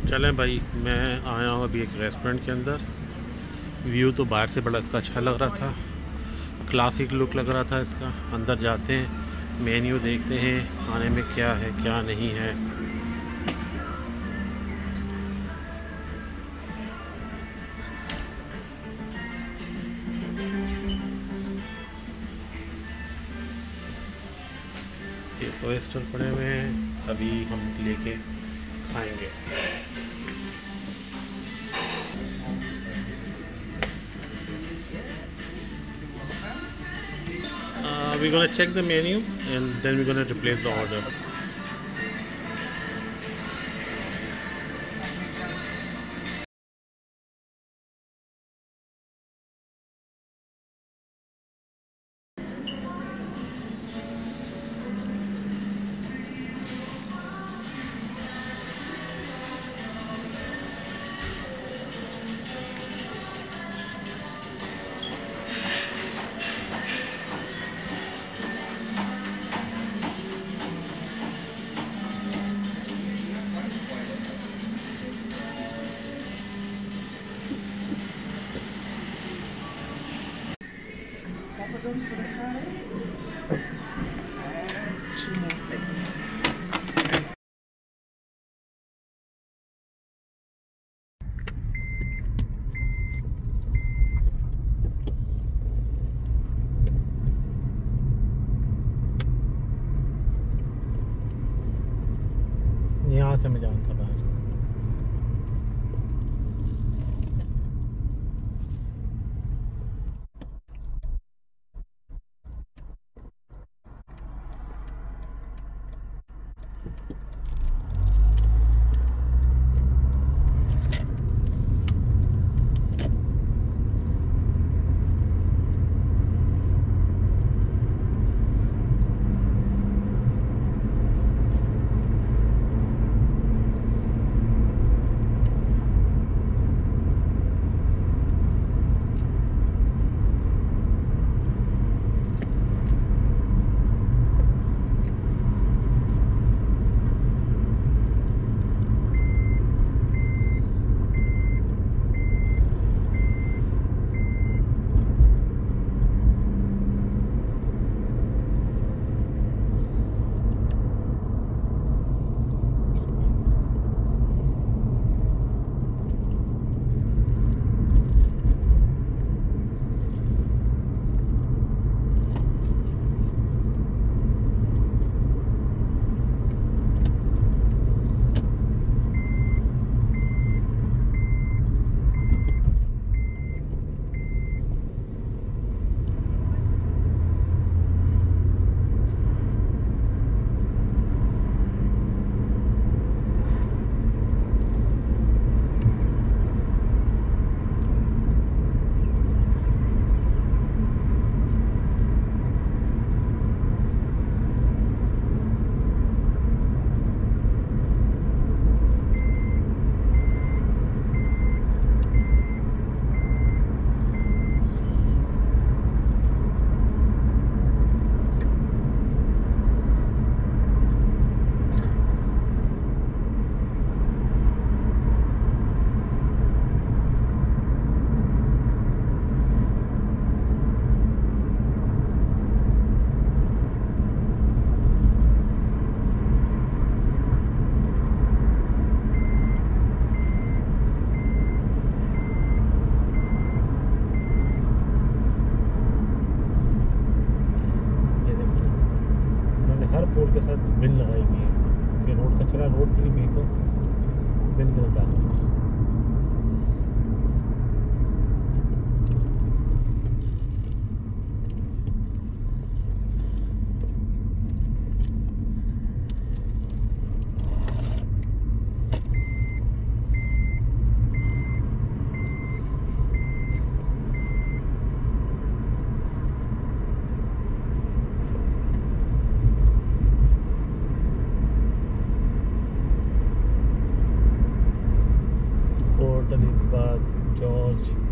चलें भाई, मैं आया हूँ अभी एक रेस्टोरेंट के अंदर। व्यू तो बाहर से बड़ा इसका अच्छा लग रहा था, क्लासिक लुक लग रहा था इसका। अंदर जाते हैं, मेन्यू देखते हैं खाने में क्या है क्या नहीं है। ये ओएस्टर पड़े हुए हैं, अभी हम लेके खाएंगे। We're gonna check the menu and then we're gonna replace the order. Papadum for the curry and 2 more plates. यहाँ से मैं जानता बाहर। रोड के साथ बिन लगाई हुई है कि रोड कचरा रोड पर ही फेंको, बिन के डालो। Elizabeth, George,